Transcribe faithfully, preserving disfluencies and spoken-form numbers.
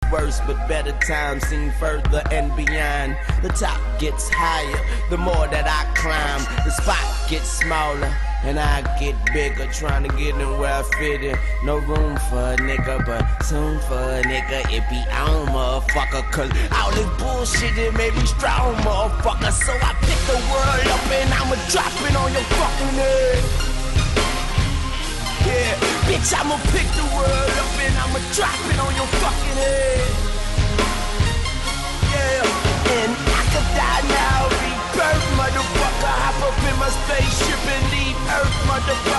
worse, but better times seem further and beyond. The top gets higher, the more that I climb. The spot gets smaller, and I get bigger, trying to get in where I fit in. No room for a nigga, but soon for a nigga, it be on, motherfucker. Cause all this bullshit, it made me strong, motherfucker. So I pick the world up and I'ma drop it on your fucking head. Yeah, bitch, I'ma pick the world up and I'ma drop it on your fucking head. Yeah, and I could die now, rebirth, motherfucker. Hop up in my spaceship and leave Earth, motherfucker.